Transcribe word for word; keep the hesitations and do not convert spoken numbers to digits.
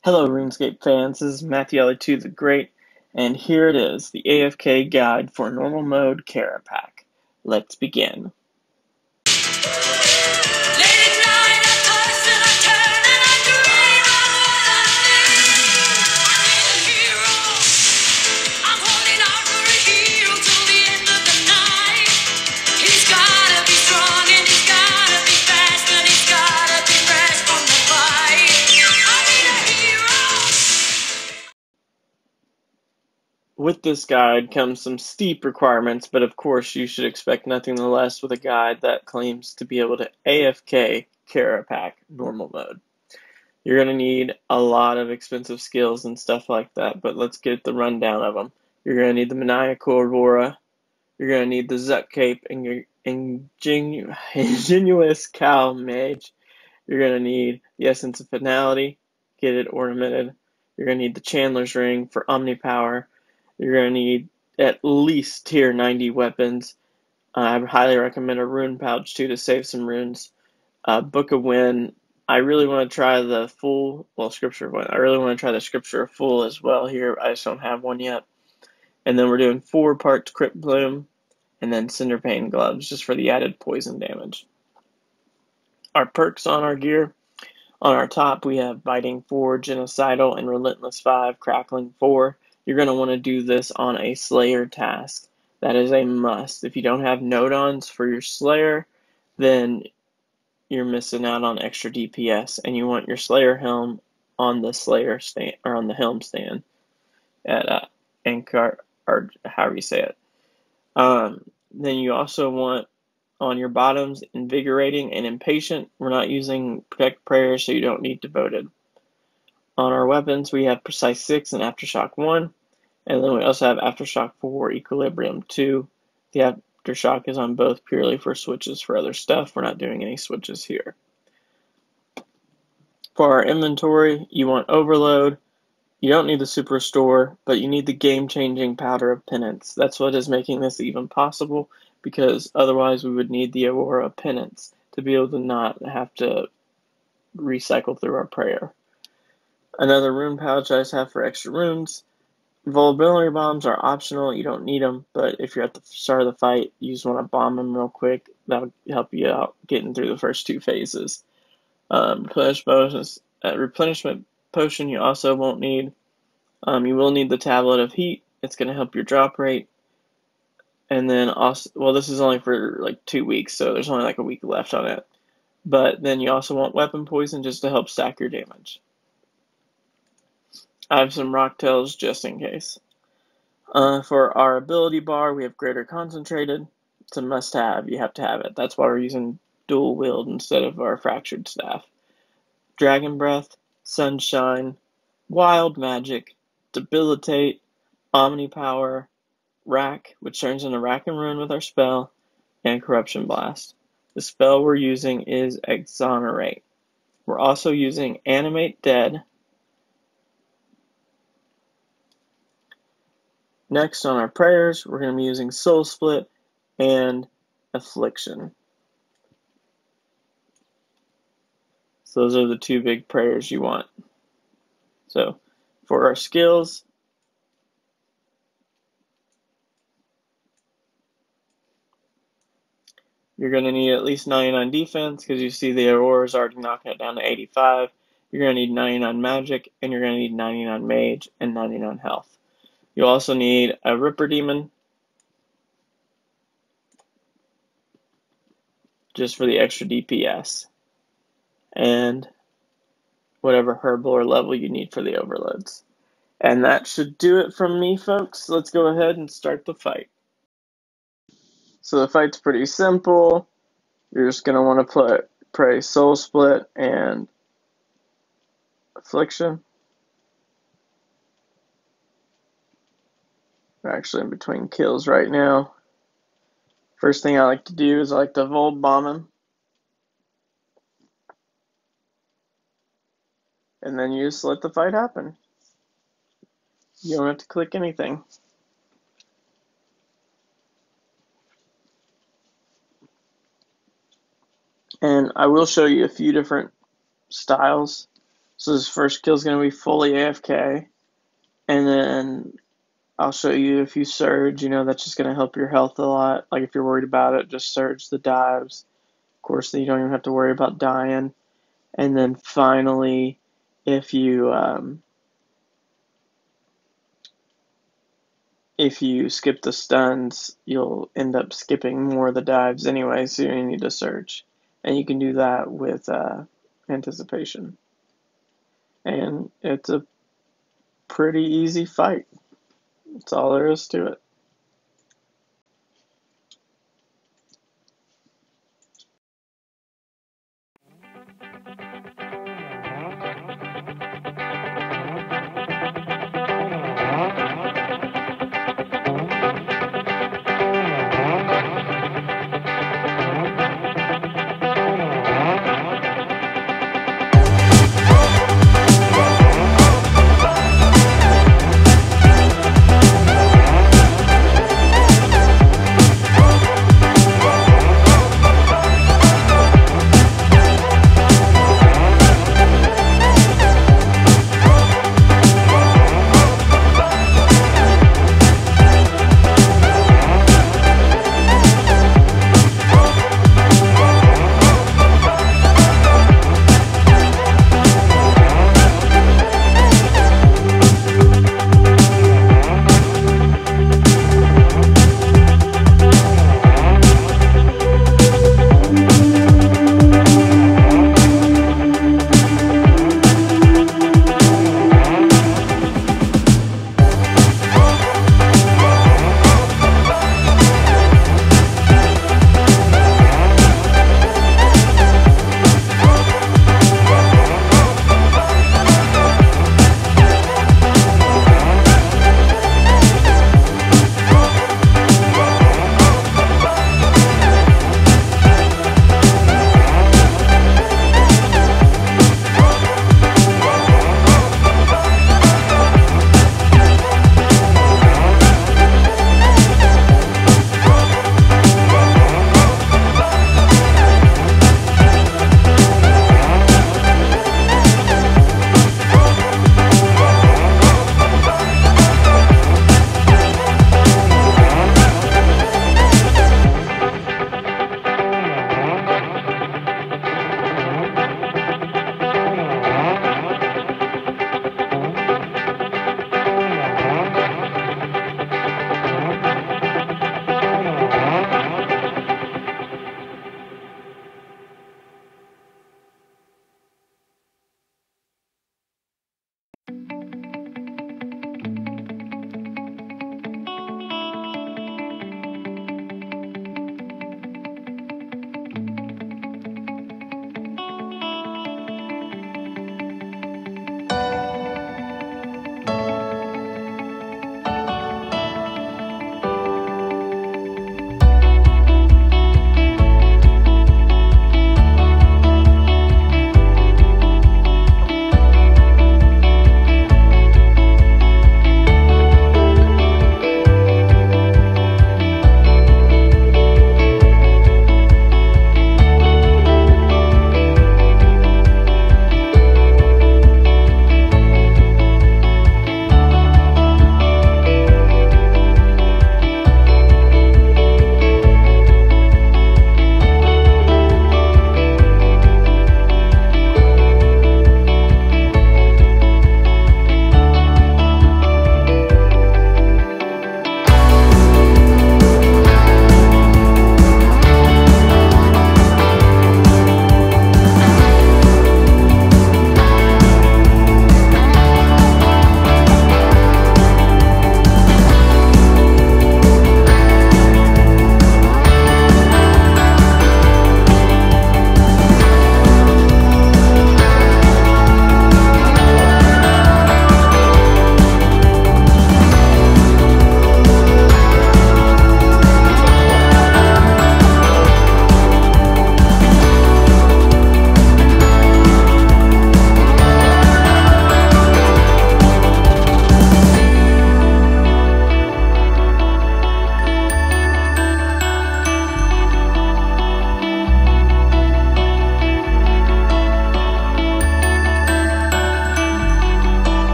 Hello RuneScape fans, this is Matthew L two the Great, and here it is, the A F K guide for normal mode Kerapac. Let's begin. With this guide comes some steep requirements, but of course you should expect nothing less with a guide that claims to be able to A F K Kerapac normal mode. You're going to need a lot of expensive skills and stuff like that, but let's get the rundown of them. You're going to need the Maniacal Aurora, you're going to need the Zuck Cape, and your ingenu Ingenuous Cow Mage. You're going to need the Essence of Finality, get it ornamented. You're going to need the Chandler's Ring for Omnipower. You're going to need at least tier ninety weapons. Uh, I highly recommend a rune pouch too to save some runes. Uh, Book of Wind. I really want to try the full, well, Scripture of Wind. I really want to try the Scripture of Full as well here. I just don't have one yet. And then we're doing four parts Cryptbloom and then Cinderpain Gloves just for the added poison damage. Our perks on our gear. On our top, we have Biting four, Genocidal, and Relentless five, Crackling four. You're going to want to do this on a Slayer task. That is a must. If you don't have Nodons for your Slayer, then you're missing out on extra D P S, and you want your Slayer helm on the Slayer stand, or on the helm stand at uh, Anchor, or however you say it. Um, then you also want on your bottoms Invigorating and Impatient. We're not using Protect Prayer, so you don't need Devoted. On our weapons, we have Precise six and Aftershock one, and then we also have Aftershock four, Equilibrium two. The Aftershock is on both purely for switches for other stuff. We're not doing any switches here. For our inventory, you want Overload. You don't need the Super Restore, but you need the game-changing Powder of Penance. That's what is making this even possible, because otherwise we would need the Aurora Penance to be able to not have to recycle through our prayer. Another rune pouch I just have for extra runes. Vulnerability bombs are optional, you don't need them, but if you're at the start of the fight, you just want to bomb them real quick. That'll help you out getting through the first two phases. Um, replenish bonus, uh, replenishment potion you also won't need. Um, you will need the Tablet of Heat. It's going to help your drop rate. And then also, well, this is only for like two weeks, so there's only like a week left on it. But then you also want Weapon Poison just to help stack your damage. I have some Rock Tails just in case. Uh, for our ability bar, we have Greater Concentrated. It's a must-have. You have to have it. That's why we're using dual wield instead of our Fractured Staff. Dragon Breath, Sunshine, Wild Magic, Debilitate, Omnipower, Rack, which turns into Rack and Ruin with our spell, and Corruption Blast. The spell we're using is Exonerate. We're also using Animate Dead. Next on our prayers, we're going to be using Soul Split and Affliction. So those are the two big prayers you want. So for our skills, you're going to need at least ninety-nine defense because you see the Aurora is already knocking it down to eighty-five. You're going to need ninety-nine magic, and you're going to need ninety-nine mage and ninety-nine health. You'll also need a Ripper Demon, just for the extra D P S, and whatever herbal or level you need for the overloads. And that should do it from me, folks. Let's go ahead and start the fight. So the fight's pretty simple. You're just going to want to put pray Soul Split and Affliction. We're actually in between kills right now. First thing I like to do is I like to Volt Bomb him. And then you just let the fight happen. You don't have to click anything. And I will show you a few different styles. So this first kill is going to be fully A F K, and then I'll show you if you surge, you know, that's just going to help your health a lot. Like if you're worried about it, just surge the dives. Of course, then you don't even have to worry about dying. And then finally, if you um, if you skip the stuns, you'll end up skipping more of the dives anyway, so you need to surge. And you can do that with uh, anticipation. And it's a pretty easy fight. That's all there is to it.